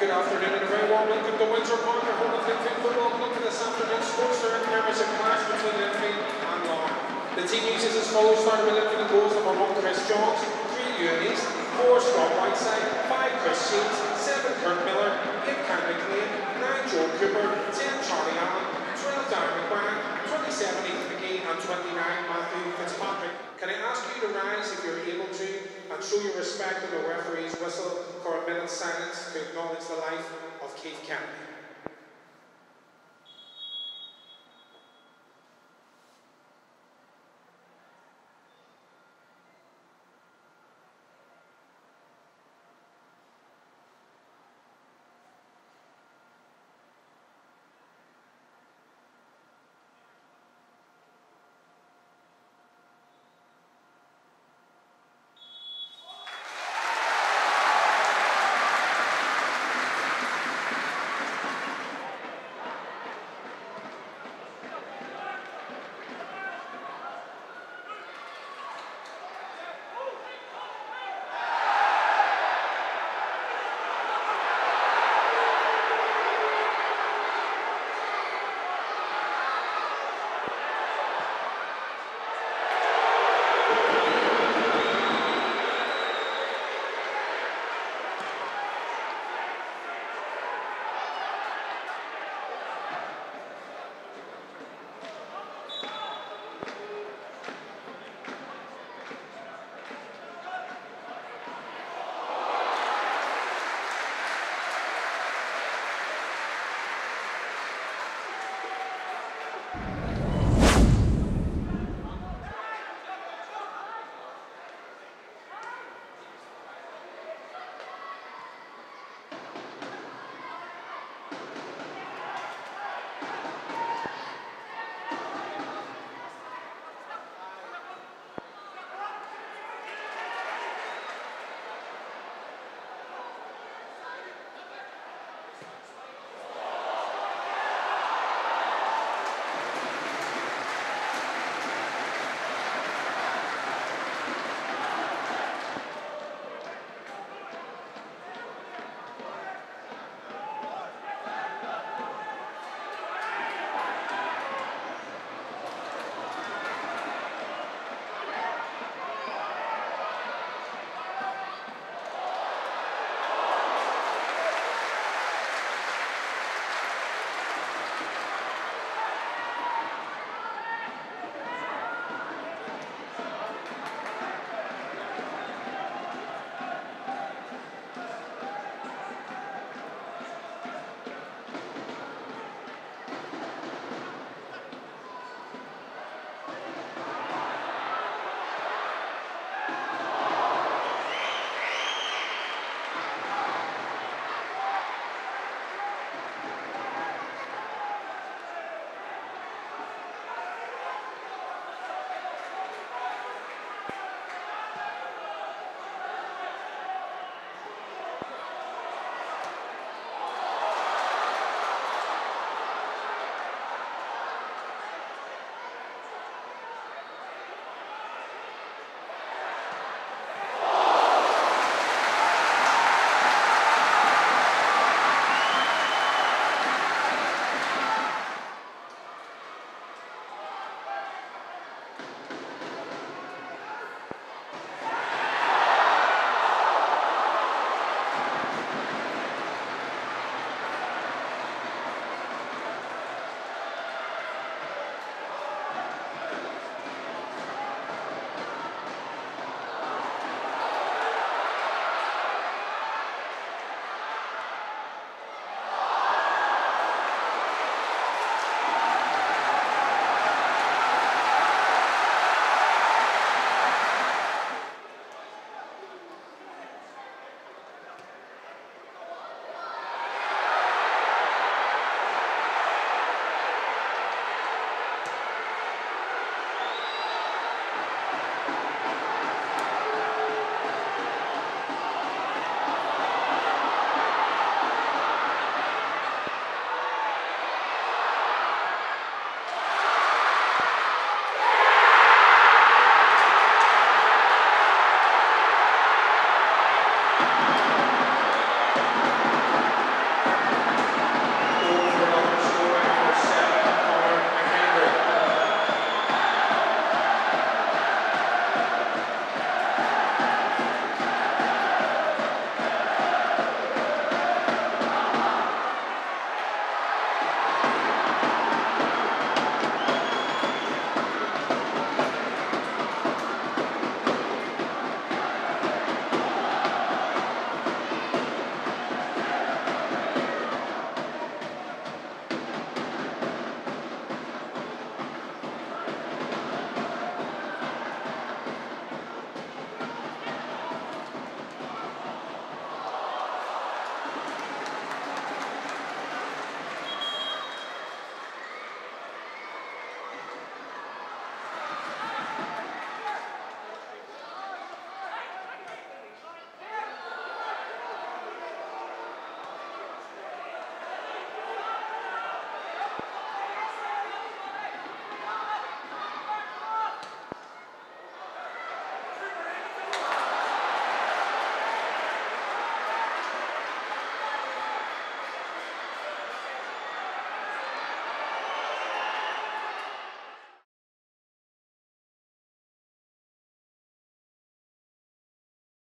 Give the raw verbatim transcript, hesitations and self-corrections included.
Good afternoon and a very warm welcome to Windsor Park, our home of Linfield Football Club for this afternoon's sports direct membership clash between Linfield and Larne. The team uses as follows: starting with Linfield goals: number one Chris Jones, three Ewan East, four Scott Whiteside, five Chris Sheets, seven Kurt Miller, eight Cam McLean, nine Joe Cooper, ten Charlie Allen, twelve Darren McGuire, twenty-seven Ethan McGee and twenty-nine Matthew Fitzpatrick. Can I ask you to rise if you're able to and show your respect to the referee's whistle for a minute's silence to acknowledge the life of Keith Kennedy?